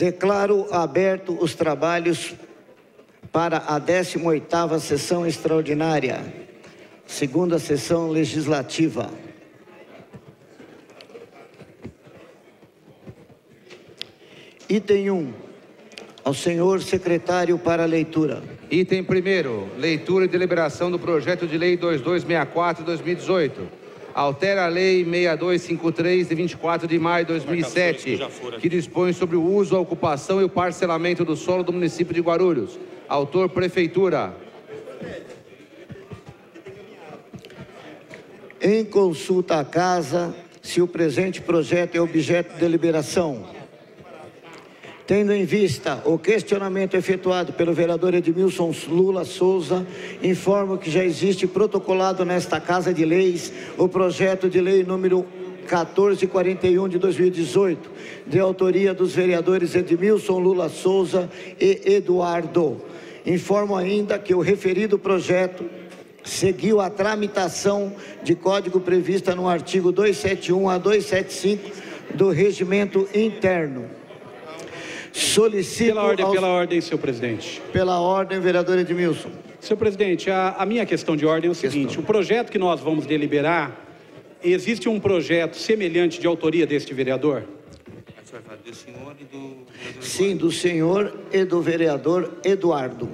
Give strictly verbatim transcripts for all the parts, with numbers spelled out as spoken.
Declaro aberto os trabalhos para a décima oitava sessão extraordinária, segunda sessão legislativa. Item um, ao senhor secretário para leitura. Item primeiro, leitura e deliberação do projeto de lei dois mil duzentos e sessenta e quatro de dois mil e dezoito. Altera a lei seis mil duzentos e cinquenta e três de vinte e quatro de maio de dois mil e sete, que dispõe sobre o uso, a ocupação e o parcelamento do solo do município de Guarulhos. Autor, Prefeitura. Em consulta à casa, se o presente projeto é objeto de deliberação. Tendo em vista o questionamento efetuado pelo vereador Edmilson Lula Souza, informo que já existe protocolado nesta Casa de Leis o projeto de lei número quatorze quarenta e um de dois mil e dezoito, de autoria dos vereadores Edmilson Lula Souza e Eduardo. Informo ainda que o referido projeto seguiu a tramitação de código prevista no artigo duzentos e setenta e um a duzentos e setenta e cinco do Regimento Interno. Solicito Pela ordem, aos... pela ordem, senhor presidente. Pela ordem, vereador Edmilson. Senhor presidente, a, a minha questão de ordem é o seguinte: questão. O projeto que nós vamos deliberar, existe um projeto semelhante de autoria deste vereador? Do senhor e do... Sim, do senhor e do vereador Eduardo.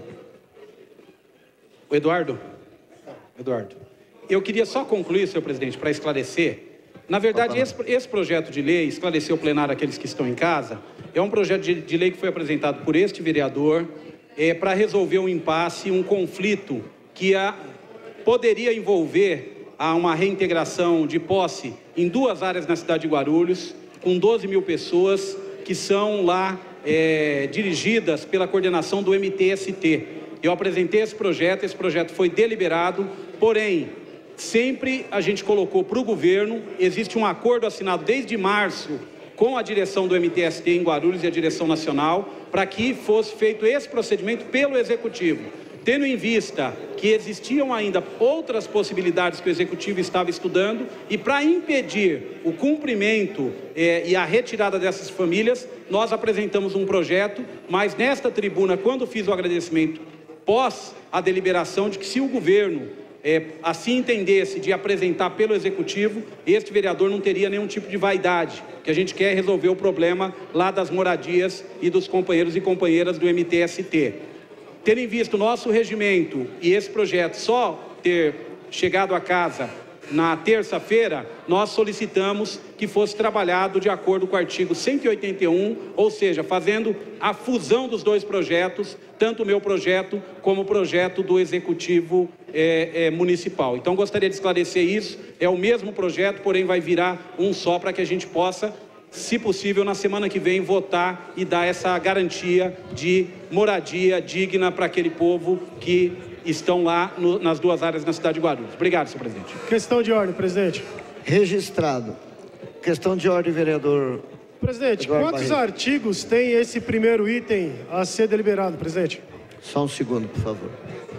O Eduardo? Eduardo. Eu queria só concluir, senhor presidente, para esclarecer. Na verdade, esse, esse projeto de lei, esclarecer o plenário aqueles que estão em casa, é um projeto de, de lei que foi apresentado por este vereador é, para resolver um impasse, um conflito que a, poderia envolver a uma reintegração de posse em duas áreas na cidade de Guarulhos, com doze mil pessoas que são lá é, dirigidas pela coordenação do M T S T. Eu apresentei esse projeto, esse projeto foi deliberado, porém, sempre a gente colocou para o governo, existe um acordo assinado desde março com a direção do M T S T em Guarulhos e a direção nacional, para que fosse feito esse procedimento pelo Executivo. Tendo em vista que existiam ainda outras possibilidades que o Executivo estava estudando, e para impedir o cumprimento eh, e a retirada dessas famílias, nós apresentamos um projeto, mas nesta tribuna, quando fiz o agradecimento pós a deliberação de que se o governo É, assim entendesse de apresentar pelo Executivo, este vereador não teria nenhum tipo de vaidade, que a gente quer resolver o problema lá das moradias e dos companheiros e companheiras do M T S T. Tendo em vista o nosso regimento e esse projeto só ter chegado à casa na terça-feira, nós solicitamos que fosse trabalhado de acordo com o artigo cento e oitenta e um, ou seja, fazendo a fusão dos dois projetos, tanto o meu projeto como o projeto do Executivo é, é, Municipal. Então, gostaria de esclarecer isso. É o mesmo projeto, porém vai virar um só para que a gente possa, se possível, na semana que vem, votar e dar essa garantia de moradia digna para aquele povo que estão lá no, nas duas áreas na cidade de Guarulhos. Obrigado, senhor presidente. Questão de ordem, presidente. Registrado. Questão de ordem, vereador. Presidente, Eduardo quantos Barreto. artigos tem esse primeiro item a ser deliberado, presidente? Só um segundo, por favor.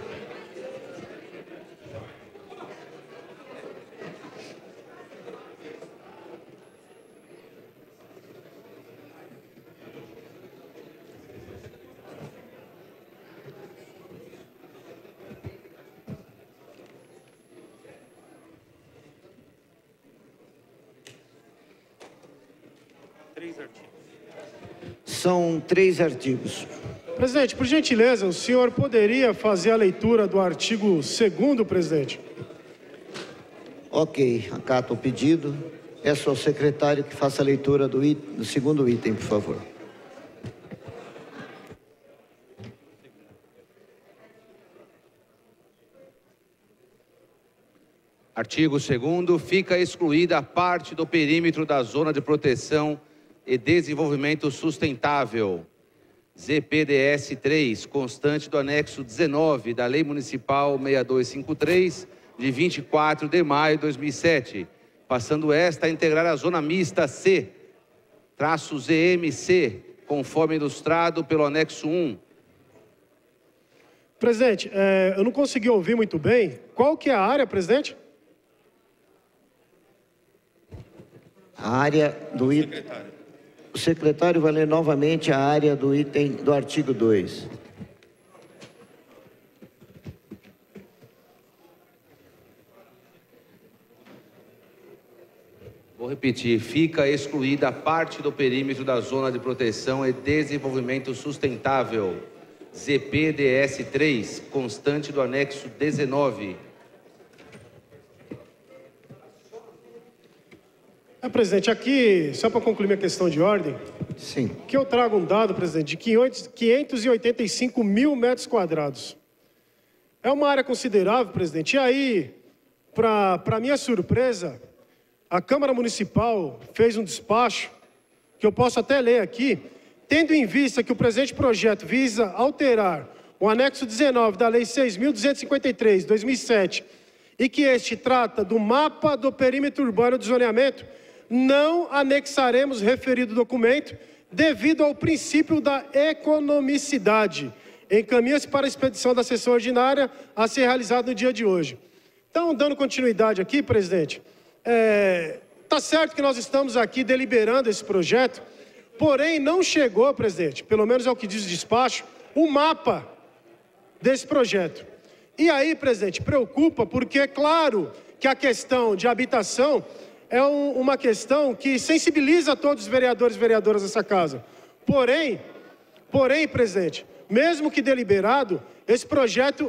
São três artigos. Presidente, por gentileza, o senhor poderia fazer a leitura do artigo segundo, presidente? Ok, acato o pedido. Peço ao secretário que faça a leitura do, it... do segundo item, por favor. Artigo segundo, fica excluída a parte do perímetro da Zona de Proteção e Desenvolvimento Sustentável, Z P D S três, constante do anexo dezenove da Lei Municipal seis mil duzentos e cinquenta e três, de vinte e quatro de maio de dois mil e sete, passando esta a integrar a Zona Mista C, traço Z M C, conforme ilustrado pelo anexo um. Presidente, é, eu não consegui ouvir muito bem. Qual que é a área, presidente? A área do item... O secretário vai ler novamente a área do item do artigo dois. Vou repetir. Fica excluída a parte do perímetro da Zona de Proteção e Desenvolvimento Sustentável, Z P D S três, constante do anexo dezenove. É, presidente, aqui, só para concluir minha questão de ordem, Sim. que eu trago um dado, presidente, de quinhentos e oitenta e cinco mil metros quadrados. É uma área considerável, presidente. E aí, para minha surpresa, a Câmara Municipal fez um despacho, que eu posso até ler aqui, tendo em vista que o presente projeto visa alterar o anexo dezenove da Lei seis mil duzentos e cinquenta e três, de dois mil e sete, e que este trata do mapa do perímetro urbano de zoneamento, não anexaremos referido documento devido ao princípio da economicidade. Encaminha-se para a expedição da sessão ordinária a ser realizada no dia de hoje. Então, dando continuidade aqui, presidente, é, tá certo que nós estamos aqui deliberando esse projeto, porém não chegou, presidente, pelo menos é o que diz o despacho, o mapa desse projeto. E aí, presidente, preocupa porque é claro que a questão de habitação é um, uma questão que sensibiliza todos os vereadores e vereadoras dessa casa. Porém, porém, presidente, mesmo que deliberado, esse projeto...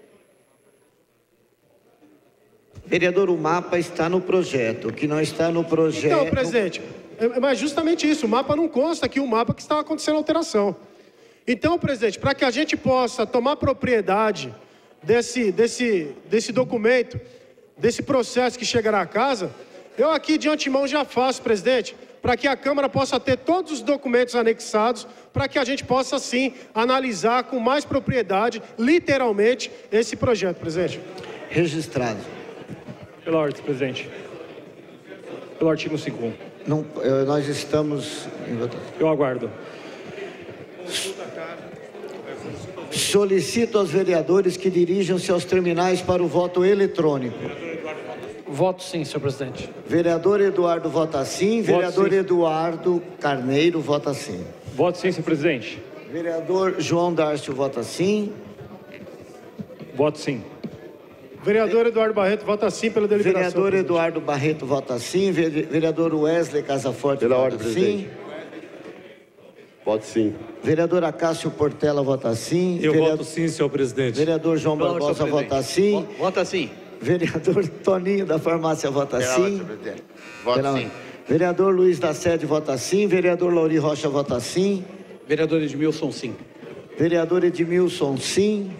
Vereador, o mapa está no projeto. O que não está no projeto... Então, presidente, é, mas justamente isso, o mapa não consta aqui, o mapa que está acontecendo alteração. Então, presidente, para que a gente possa tomar propriedade desse, desse, desse documento, desse processo que chegará à casa... Eu aqui de antemão já faço, presidente, para que a Câmara possa ter todos os documentos anexados, para que a gente possa, sim, analisar com mais propriedade, literalmente, esse projeto, presidente. Registrado. Pela ordem, presidente. Pelo artigo cinco. Não, nós estamos em votação. Eu aguardo. Solicito aos vereadores que dirijam-se aos terminais para o voto eletrônico. Voto sim, senhor presidente. Vereador Eduardo vota sim. Voto Vereador sim. Eduardo Carneiro vota sim. Voto sim, senhor presidente. Vereador João Dárcio vota sim. Voto sim. Vereador Eduardo Barreto vota sim pela deliberação. Vereador presidente. Eduardo Barreto vota sim. Vere- Vereador Wesley Casaforte Pela vota ordem, sim. presidente. Voto sim. Vereador Acácio Portela vota sim. Eu Vereador, voto sim, senhor presidente. Vereador João Pela ordem, Barbosa senhor vota presidente. sim. Vo- Vota sim. Vereador Toninho da Farmácia vota Pela sim. ordem, senhor presidente. Voto Pela- sim. Vereador Luiz da Sede vota sim. Vereador Lauri Rocha vota sim. Vereador Edmilson, sim. Vereador Edmilson sim.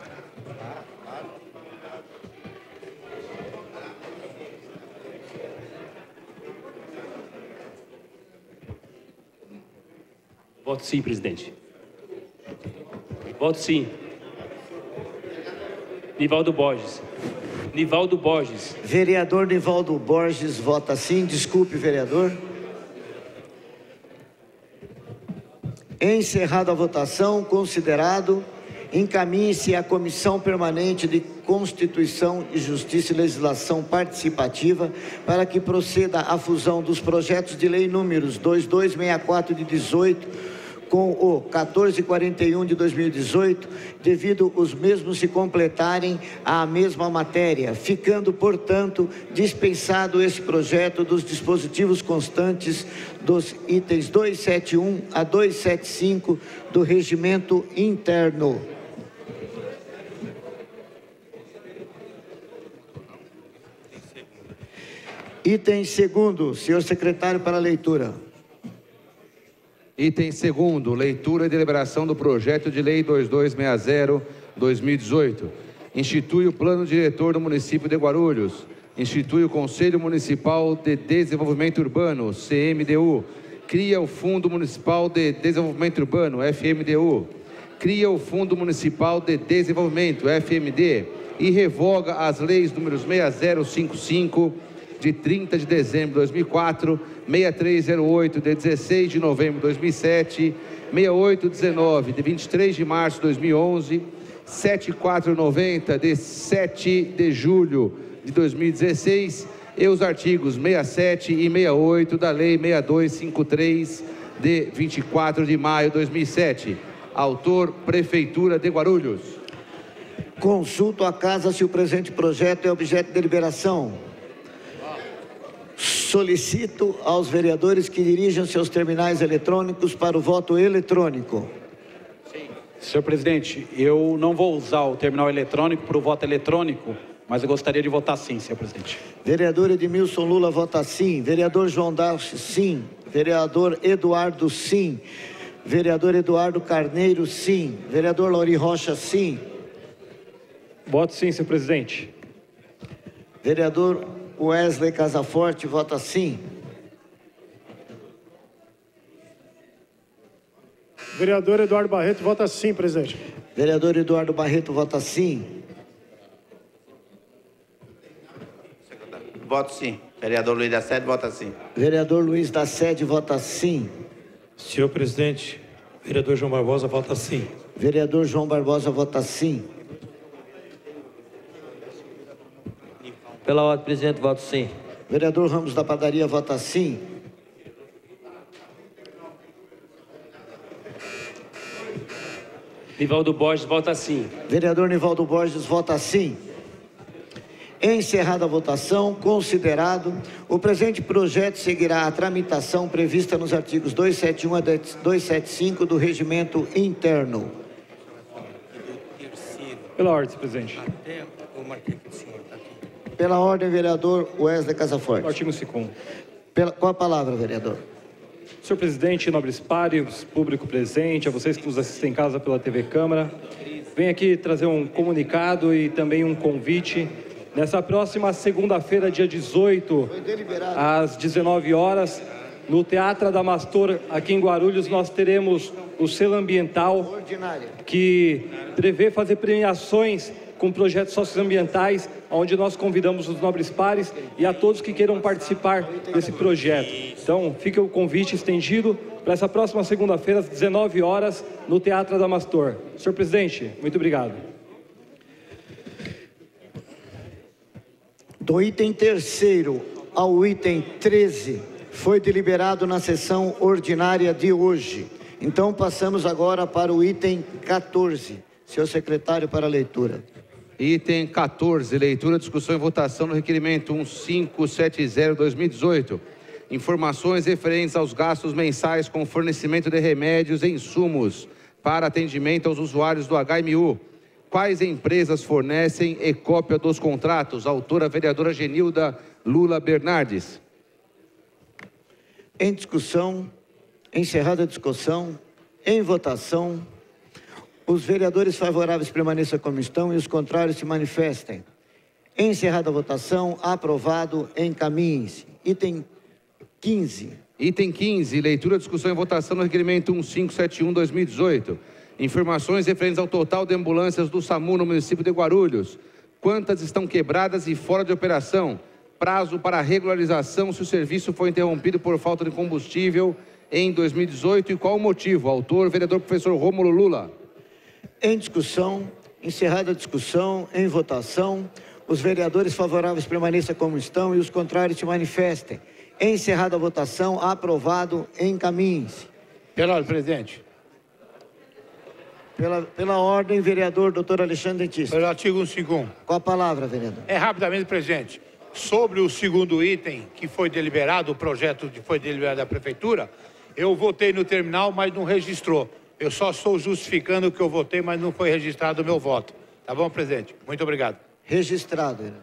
Voto sim, presidente. Voto sim. Nivaldo Borges. Nivaldo Borges. Vereador Nivaldo Borges vota sim. Desculpe, vereador. Encerrada a votação, considerado, encaminhe-se à Comissão Permanente de Constituição e Justiça e Legislação Participativa para que proceda à fusão dos projetos de lei números dois mil duzentos e sessenta e quatro de dezoito com o quatorze quarenta e um de dois mil e dezoito, devido os mesmos se completarem à mesma matéria, ficando, portanto, dispensado esse projeto dos dispositivos constantes dos itens duzentos e setenta e um a duzentos e setenta e cinco do Regimento Interno. Item segundo, senhor secretário, para a leitura. Item segundo, leitura e deliberação do projeto de lei dois mil duzentos e sessenta, dois mil e dezoito. Institui o Plano Diretor do município de Guarulhos. Institui o Conselho Municipal de Desenvolvimento Urbano, C M D U. Cria o Fundo Municipal de Desenvolvimento Urbano, F M D U. Cria o Fundo Municipal de Desenvolvimento, F M D. E revoga as leis números seis zero cinco cinco, de trinta de dezembro de dois mil e quatro, seis três zero oito, de dezesseis de novembro de dois mil e sete, seis oito dezenove, de vinte e três de março de dois mil e onze, setenta e quatro noventa, de sete de julho de dois mil e dezesseis, e os artigos sessenta e sete e sessenta e oito da Lei seis dois cinco três, de vinte e quatro de maio de dois mil e sete. Autor, Prefeitura de Guarulhos. Consulto a casa se o presente projeto é objeto de deliberação. Solicito aos vereadores que dirijam seus terminais eletrônicos para o voto eletrônico. Senhor presidente, eu não vou usar o terminal eletrônico para o voto eletrônico, mas eu gostaria de votar sim, senhor presidente. Vereador Edmilson Lula vota sim. Vereador João Darcy, sim. Vereador Eduardo, sim. Vereador Eduardo Carneiro, sim. Vereador Lauri Rocha, sim. Voto sim, senhor presidente. Vereador Wesley Casaforte vota sim. Vereador Eduardo Barreto vota sim, presidente. Vereador Eduardo Barreto vota sim. Voto sim. Vereador Luiz da Sede vota sim. Vereador Luiz da Sede vota sim. Senhor presidente, vereador João Barbosa vota sim. Vereador João Barbosa vota sim. Pela ordem, presidente, voto sim. Vereador Ramos da Padaria vota sim. Nivaldo Borges vota sim. Vereador Nivaldo Borges vota sim. Encerrada a votação, considerado, o presente projeto seguirá a tramitação prevista nos artigos duzentos e setenta e um a duzentos e setenta e cinco do Regimento Interno. Pela ordem, presidente. Pela ordem, vereador Wesley Casaforte. Artigo segundo. Pela, com a palavra, vereador. Senhor presidente, nobres pares, público presente, a vocês que nos assistem em casa pela T V Câmara, venho aqui trazer um comunicado e também um convite. Nessa próxima segunda-feira, dia dezoito, às dezenove horas, no Teatro Adamastor, aqui em Guarulhos, nós teremos o selo ambiental, que prevê fazer premiações com projetos socioambientais, onde nós convidamos os nobres pares e a todos que queiram participar desse projeto. Então, fica o convite estendido para essa próxima segunda-feira, às dezenove horas, no Teatro Adamastor. Senhor presidente, muito obrigado. Do item terceiro ao item treze, foi deliberado na sessão ordinária de hoje. Então, passamos agora para o item quatorze. Senhor secretário, para a leitura. Item quatorze, leitura, discussão e votação no requerimento mil quinhentos e setenta barra dois mil e dezoito. Informações referentes aos gastos mensais com fornecimento de remédios e insumos para atendimento aos usuários do H M U. Quais empresas fornecem e cópia dos contratos? Autora, vereadora Genilda Lula Bernardes. Em discussão, encerrada a discussão, em votação, os vereadores favoráveis permaneçam como estão e os contrários se manifestem. Encerrada a votação, aprovado, encaminhe-se. Item quinze. Item quinze, leitura, discussão e votação no requerimento mil quinhentos e setenta e um barra dois mil e dezoito. Informações referentes ao total de ambulâncias do SAMU no município de Guarulhos. Quantas estão quebradas e fora de operação? Prazo para regularização se o serviço foi interrompido por falta de combustível em dois mil e dezoito e qual o motivo? Autor, vereador professor Rômulo Lula. Em discussão, encerrada a discussão, em votação, os vereadores favoráveis permaneçam como estão e os contrários se manifestem. Encerrada a votação, aprovado, encaminhe-se. Pela ordem, presidente. Pela, pela ordem, vereador doutor Alexandre Dentista. Pelo artigo cento e cinquenta e um. Com a palavra, vereador. É rapidamente, presidente. Sobre o segundo item que foi deliberado, o projeto que foi deliberado da prefeitura, eu votei no terminal, mas não registrou. Eu só estou justificando que eu votei, mas não foi registrado o meu voto. Tá bom, presidente? Muito obrigado. Registrado, vereador.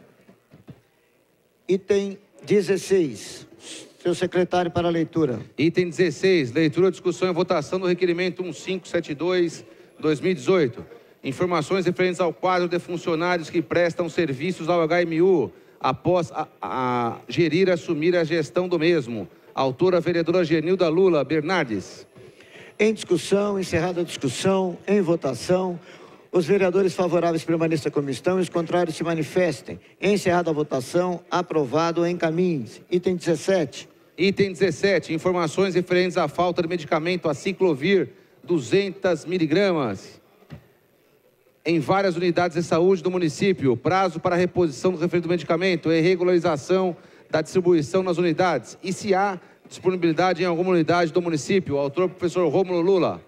Item dezesseis. Seu secretário para a leitura. Item dezesseis, leitura, discussão e votação do requerimento mil quinhentos e setenta e dois barra dois mil e dezoito. Informações referentes ao quadro de funcionários que prestam serviços ao H M U após a, a gerir assumir a gestão do mesmo. Autora, vereadora Genilda Lula Bernardes. Em discussão, encerrada a discussão, em votação, os vereadores favoráveis permaneçam como estão e os contrários se manifestem. Encerrada a votação, aprovado, encaminhe-se. Item dezessete. Item dezessete, informações referentes à falta de medicamento aciclovir duzentos miligramas em várias unidades de saúde do município. Prazo para reposição do referido medicamento e regularização da distribuição nas unidades. E se há disponibilidade em alguma unidade do município. Autor, professor Rômulo Lula.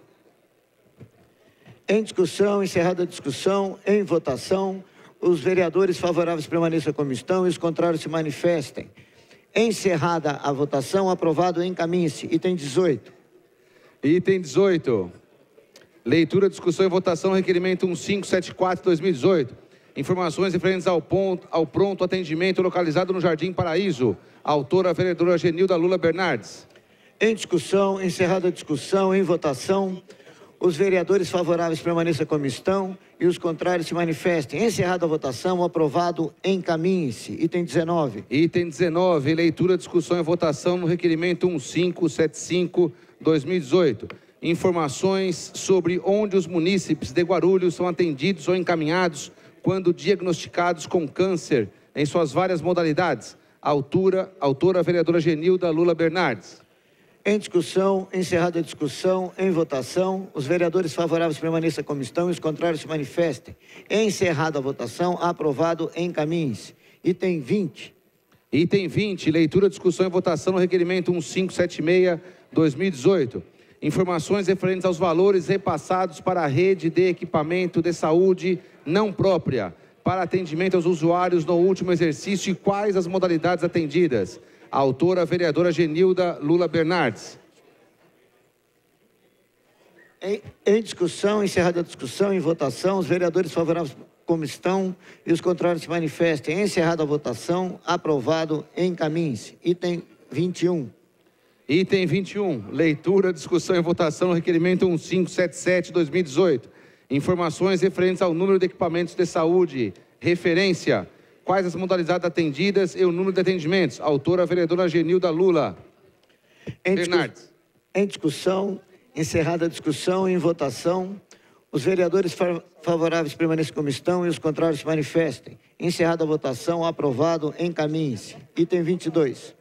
Em discussão, encerrada a discussão, em votação, os vereadores favoráveis permaneçam como estão e os contrários se manifestem. Encerrada a votação, aprovado, encaminhe-se. Item dezoito. Item dezoito. Leitura, discussão e votação, requerimento mil quinhentos e setenta e quatro, dois mil e dezoito. Informações referentes ao, ponto, ao pronto atendimento localizado no Jardim Paraíso. Autora, a vereadora Genilda Lula Bernardes. Em discussão, encerrada a discussão, em votação, os vereadores favoráveis permaneçam como estão e os contrários se manifestem. Encerrada a votação, aprovado, encaminhe-se. Item dezenove. Item dezenove, leitura, discussão e votação no requerimento mil quinhentos e setenta e cinco, dois mil e dezoito. Informações sobre onde os munícipes de Guarulhos são atendidos ou encaminhados quando diagnosticados com câncer em suas várias modalidades. Autora, autora a vereadora Genilda Lula Bernardes. Em discussão, encerrada a discussão, em votação, os vereadores favoráveis permaneçam como estão e os contrários se manifestem. Encerrada a votação, aprovado, encaminhe-se. Item vinte. Item vinte, leitura, discussão e votação no requerimento mil quinhentos e setenta e seis, dois mil e dezoito. Informações referentes aos valores repassados para a rede de equipamento de saúde não própria para atendimento aos usuários no último exercício e quais as modalidades atendidas. A autora, a vereadora Genilda Lula Bernardes. Em, em discussão, encerrada a discussão, em votação, os vereadores favoráveis como estão e os contrários se manifestem. Encerrada a votação, aprovado, encaminhe-se. Item vinte e um. Item vinte e um, leitura, discussão e votação no requerimento mil quinhentos e setenta e sete, dois mil e dezoito. Informações referentes ao número de equipamentos de saúde. Referência. Quais as modalidades atendidas e o número de atendimentos. Autora, a vereadora Genilda Lula Em Bernardes. Discu em discussão, encerrada a discussão, em votação, os vereadores fa favoráveis permaneçam como estão e os contrários se manifestem. Encerrada a votação, aprovado, encaminhe-se. Item vinte e dois.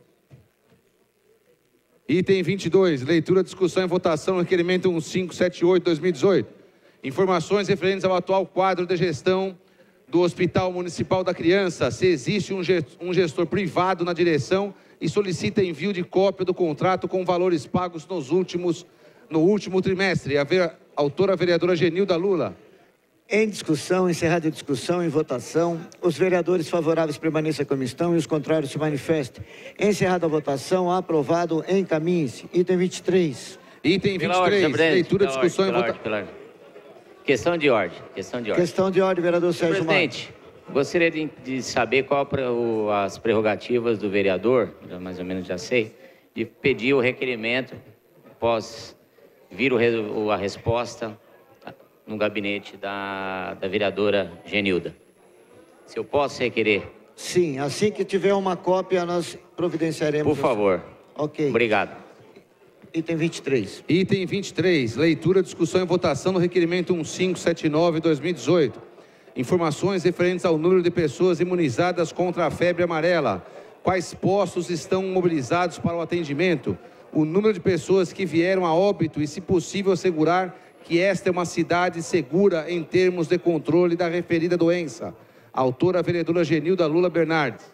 Item vinte e dois, leitura, discussão e votação no requerimento mil quinhentos e setenta e oito, dois mil e dezoito. Informações referentes ao atual quadro de gestão do Hospital Municipal da Criança, se existe um gestor privado na direção e solicita envio de cópia do contrato com valores pagos nos últimos, no último trimestre. A ver, autora, a vereadora Genilda Lula. Em discussão, encerrada a discussão, em votação, os vereadores favoráveis permaneçam como estão e os contrários se manifestem. Encerrada a votação, aprovado, encaminhe-se. Item vinte e três. Item vinte e três, leitura, discussão e votação. Questão de ordem, questão de ordem. Questão de ordem, vereador Sérgio Maia. Presidente, gostaria de, de saber qual o, as prerrogativas do vereador, mais ou menos já sei, de pedir o requerimento, após vir o, a resposta no gabinete da, da vereadora Genilda. Se eu posso requerer? Sim, assim que tiver uma cópia, nós providenciaremos. Por favor. Ok. Obrigado. Item vinte e três. Item vinte e três, leitura, discussão e votação no requerimento mil quinhentos e setenta e nove, dois mil e dezoito. Informações referentes ao número de pessoas imunizadas contra a febre amarela. Quais postos estão mobilizados para o atendimento? O número de pessoas que vieram a óbito e, se possível, assegurar que esta é uma cidade segura em termos de controle da referida doença. Autora, a vereadora Genilda Lula Bernardes.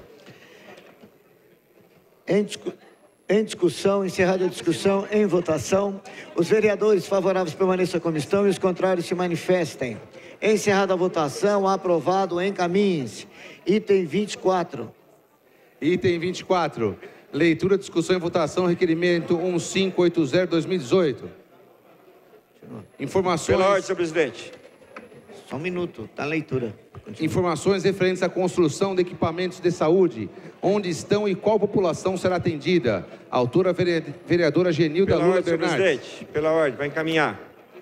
Em discussão. Em discussão, encerrada a discussão, em votação, os vereadores favoráveis permaneçam como estão e os contrários se manifestem. Encerrada a votação, aprovado, encaminhe-se. Item vinte e quatro. Item vinte e quatro, leitura, discussão e votação, requerimento mil quinhentos e oitenta, dois mil e dezoito. Informações... Pela ordem, senhor presidente. Só um minuto, está a leitura. Continua. Informações referentes à construção de equipamentos de saúde, onde estão e qual população será atendida. Autora, vereadora Genilda Pela Lula ordem, Bernardes. senhor presidente, pela ordem, vai encaminhar.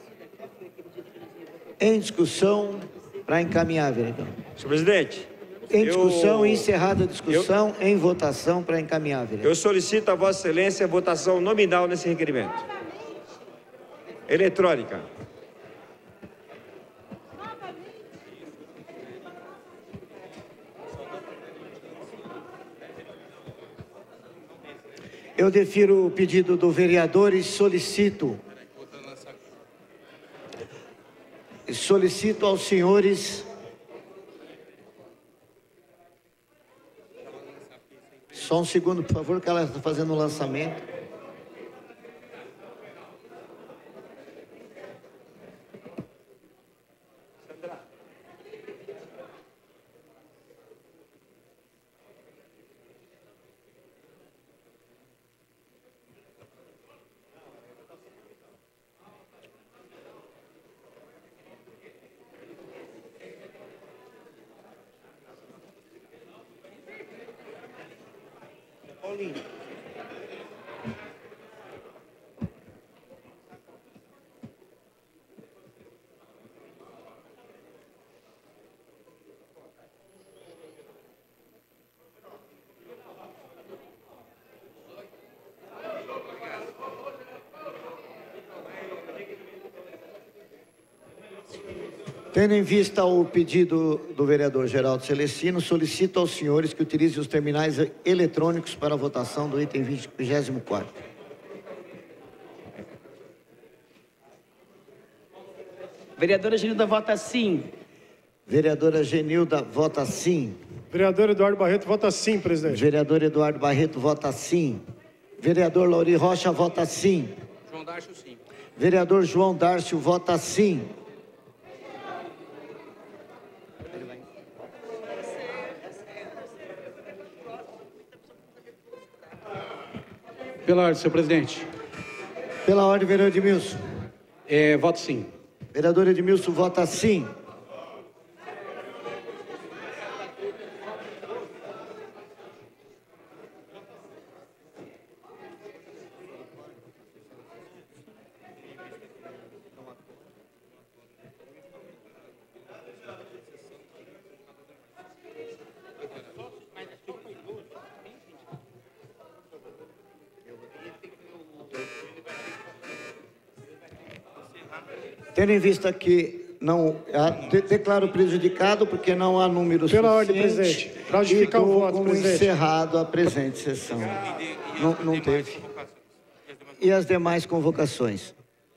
Em discussão, para encaminhar, vereador. Senhor presidente. Em discussão, eu... encerrada a discussão, eu... em votação, para encaminhar, vereador. Eu solicito a Vossa Excelência votação nominal nesse requerimento. Eletrônica. Eu defiro o pedido do vereador e solicito, solicito aos senhores, Só um segundo, por favor, que ela está fazendo o lançamento. Tendo em vista o pedido do vereador Geraldo Celestino, solicito aos senhores que utilizem os terminais eletrônicos para a votação do item vigésimo quarto. Vereadora Genilda vota sim. Vereadora Genilda vota sim. Vereador Eduardo Barreto vota sim, presidente. Vereador Eduardo Barreto vota sim. Vereador Lauri Rocha vota sim. João Dárcio, sim. Vereador João Dárcio vota sim. Pela ordem, senhor presidente. Pela ordem, vereador Edmilson. É, voto sim. Vereador Edmilson vota sim. Tendo em vista que não de, declaro prejudicado porque não há número Pela suficiente. ordem, presidente. Para justificar o voto, como presidente. encerrado a presente sessão. Não, não teve. E as demais convocações?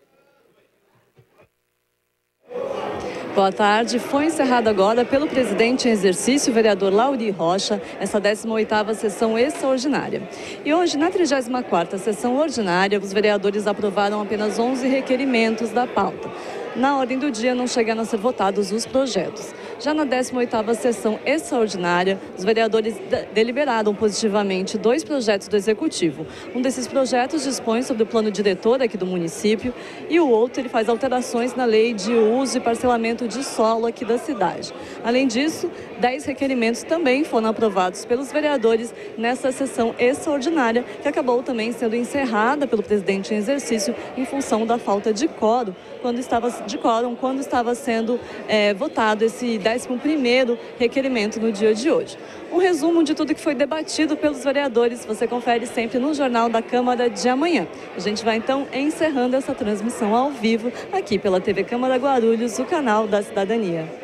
Boa tarde. Foi encerrada agora pelo presidente em exercício, o vereador Lauri Rocha, essa décima oitava sessão extraordinária. E hoje, na trigésima quarta sessão ordinária, os vereadores aprovaram apenas onze requerimentos da pauta. Na ordem do dia, não chegaram a ser votados os projetos. Já na décima oitava sessão extraordinária, os vereadores de- deliberaram positivamente dois projetos do Executivo. Um desses projetos dispõe sobre o plano diretor aqui do município e o outro ele faz alterações na lei de uso e parcelamento de solo aqui da cidade. Além disso, dez requerimentos também foram aprovados pelos vereadores nessa sessão extraordinária, que acabou também sendo encerrada pelo presidente em exercício em função da falta de quórum, quando estava de quórum, quando estava sendo é, votado esse décimo primeiro requerimento no dia de hoje. Um resumo de tudo que foi debatido pelos vereadores você confere sempre no Jornal da Câmara de amanhã. A gente vai então encerrando essa transmissão ao vivo aqui pela T V Câmara Guarulhos, o canal da cidadania.